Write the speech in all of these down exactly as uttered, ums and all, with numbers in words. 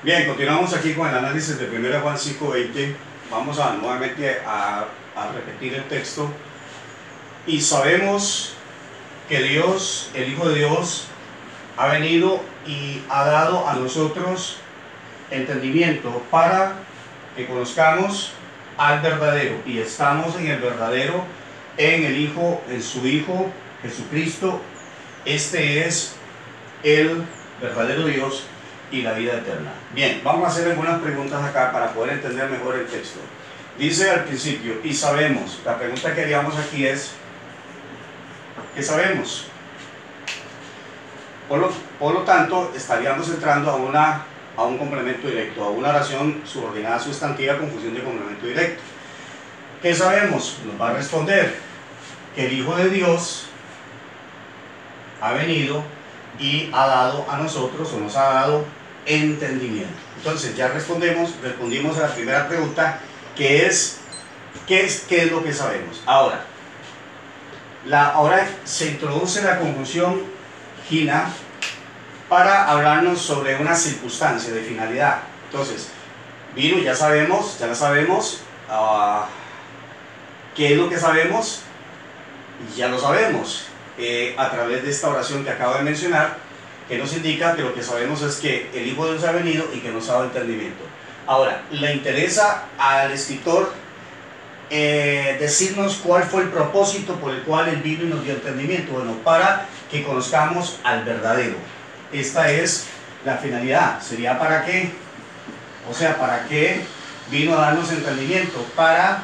Bien, continuamos aquí con el análisis de primera Juan cinco veinte. Vamos a nuevamente a, a repetir el texto. Y sabemos que Dios, el Hijo de Dios, ha venido y ha dado a nosotros entendimiento para que conozcamos al verdadero. Y estamos en el verdadero, en el Hijo, en su Hijo, Jesucristo. Este es el verdadero Dios y la vida eterna. Bien, vamos a hacer algunas preguntas acá para poder entender mejor el texto. Dice al principio, y sabemos, la pregunta que haríamos aquí es, ¿qué sabemos? Por lo, por lo tanto, estaríamos entrando a, una, a un complemento directo, a una oración subordinada sustantiva con función de complemento directo. ¿Qué sabemos? Nos va a responder que el Hijo de Dios ha venido y ha dado a nosotros, o nos ha dado entendimiento. Entonces ya respondemos, respondimos a la primera pregunta, que es ¿qué es, qué es lo que sabemos? Ahora, la, ahora se introduce la conjunción gina para hablarnos sobre una circunstancia de finalidad. Entonces, vino, ya sabemos, ya la sabemos, uh, ¿qué es lo que sabemos? Ya lo sabemos. Eh, a través de esta oración que acabo de mencionar, que nos indica que lo que sabemos es que el Hijo de Dios ha venido y que nos ha dado entendimiento. Ahora, le interesa al escritor eh, decirnos cuál fue el propósito por el cual Él vino y nos dio entendimiento. Bueno, para que conozcamos al verdadero. Esta es la finalidad. ¿Sería para qué? O sea, ¿para qué vino a darnos entendimiento? Para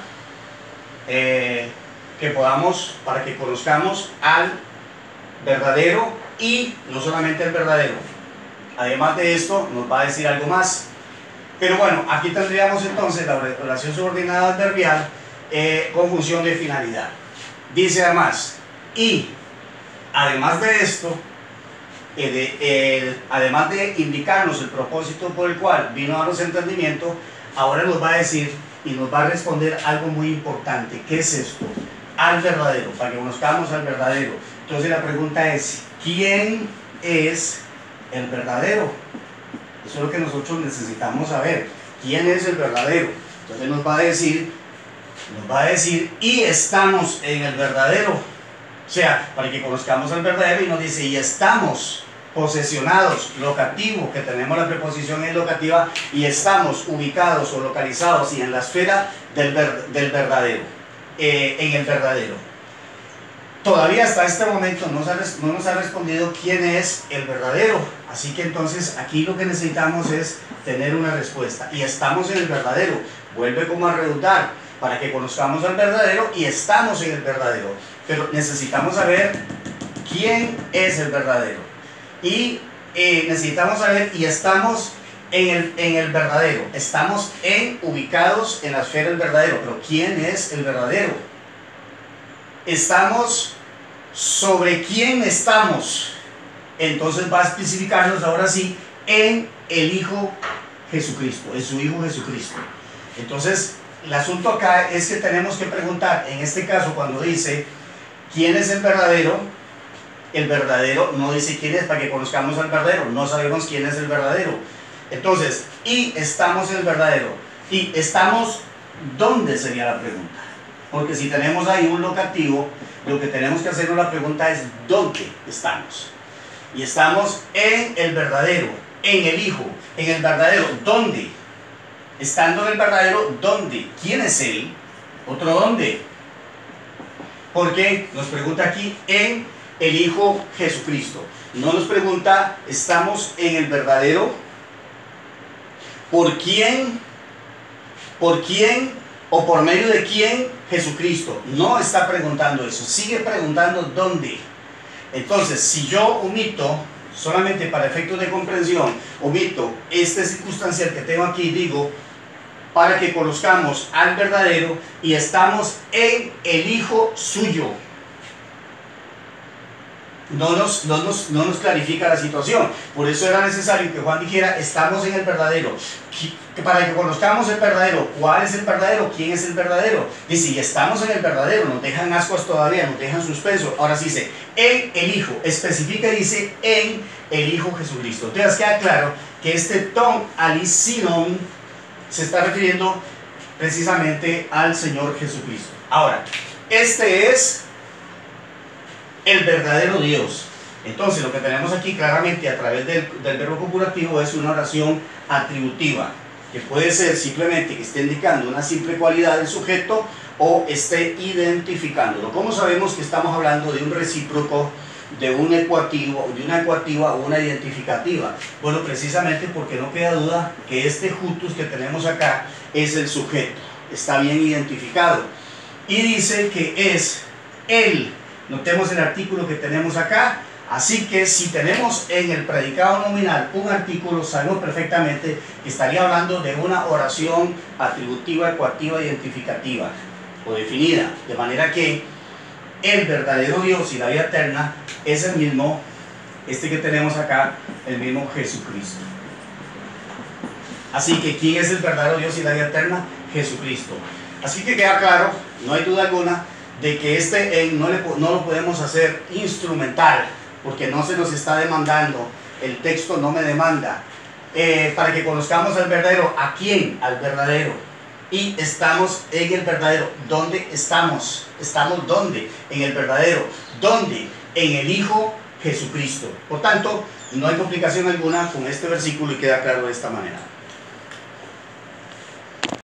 eh, que podamos, para que conozcamos al verdadero, y no solamente el verdadero. Además de esto, nos va a decir algo más. Pero bueno, aquí tendríamos entonces la oración subordinada adverbial eh, con función de finalidad. Dice además, y además de esto, eh, de, eh, además de indicarnos el propósito por el cual vino a darnos entendimiento, ahora nos va a decir y nos va a responder algo muy importante. ¿Qué es esto? Al verdadero, para que conozcamos al verdadero. Entonces la pregunta es, ¿quién es el verdadero? Eso es lo que nosotros necesitamos saber. ¿Quién es el verdadero? Entonces nos va a decir, nos va a decir, y estamos en el verdadero. O sea, para que conozcamos al verdadero, y nos dice, y estamos posesionados, locativo, que tenemos la preposición en locativa, y estamos ubicados o localizados y en la esfera del, ver, del verdadero, eh, en el verdadero. Todavía hasta este momento no nos, ha, no nos ha respondido quién es el verdadero, así que entonces aquí lo que necesitamos es tener una respuesta, y estamos en el verdadero. Vuelve como a redundar, para que conozcamos al verdadero, y estamos en el verdadero, pero necesitamos saber quién es el verdadero, y eh, necesitamos saber, y estamos en el, en el verdadero, estamos en, ubicados en la esfera del verdadero, pero ¿quién es el verdadero? Estamos, sobre quién estamos. Entonces va a especificarnos ahora sí en el Hijo Jesucristo, en su Hijo Jesucristo. Entonces el asunto acá es que tenemos que preguntar, en este caso cuando dice quién es el verdadero, el verdadero no dice quién es, para que conozcamos al verdadero, no sabemos quién es el verdadero. Entonces, y estamos en el verdadero, y estamos, ¿dónde sería la pregunta? Porque si tenemos ahí un locativo, lo que tenemos que hacer la pregunta es ¿dónde estamos? Y estamos en el verdadero, en el Hijo, en el verdadero. ¿Dónde? Estando en el verdadero, ¿dónde? ¿Quién es Él? ¿Otro dónde? Porque nos pregunta aquí en el Hijo Jesucristo. No nos pregunta, ¿estamos en el verdadero? ¿Por quién? ¿Por quién? ¿O por medio de quién? Jesucristo. No está preguntando eso, sigue preguntando dónde. Entonces, si yo omito, solamente para efectos de comprensión, omito este circunstancial que tengo aquí, digo, para que conozcamos al verdadero, y estamos en el Hijo suyo. No nos, no, nos, no nos clarifica la situación. Por eso era necesario que Juan dijera, estamos en el verdadero. Para que conozcamos el verdadero. ¿Cuál es el verdadero? ¿Quién es el verdadero? Dice, y estamos en el verdadero. Nos dejan ascuas todavía, nos dejan suspenso. Ahora sí dice, en el Hijo. Especifica y dice, en el Hijo Jesucristo. Entonces queda claro que este ton alisinon se está refiriendo precisamente al Señor Jesucristo. Ahora, este es el verdadero Dios. Entonces, lo que tenemos aquí claramente a través del, del verbo copulativo es una oración atributiva, que puede ser simplemente que esté indicando una simple cualidad del sujeto o esté identificándolo. ¿Cómo sabemos que estamos hablando de un recíproco, de un ecuativo, de una ecuativa o una identificativa? Bueno, precisamente porque no queda duda que este jutus que tenemos acá es el sujeto, está bien identificado. Y dice que es él. Notemos el artículo que tenemos acá. Así que si tenemos en el predicado nominal un artículo, sabemos perfectamente que estaría hablando de una oración atributiva, ecuativa, identificativa o definida. De manera que el verdadero Dios y la vida eterna es el mismo, este que tenemos acá, el mismo Jesucristo. Así que ¿quién es el verdadero Dios y la vida eterna? Jesucristo. Así que queda claro, no hay duda alguna, de que este en no, le, no lo podemos hacer instrumental, porque no se nos está demandando, el texto no me demanda, eh, para que conozcamos al verdadero. ¿A quién? Al verdadero. Y estamos en el verdadero. ¿Dónde estamos? ¿Estamos dónde? En el verdadero. ¿Dónde? En el Hijo Jesucristo. Por tanto, no hay complicación alguna con este versículo y queda claro de esta manera.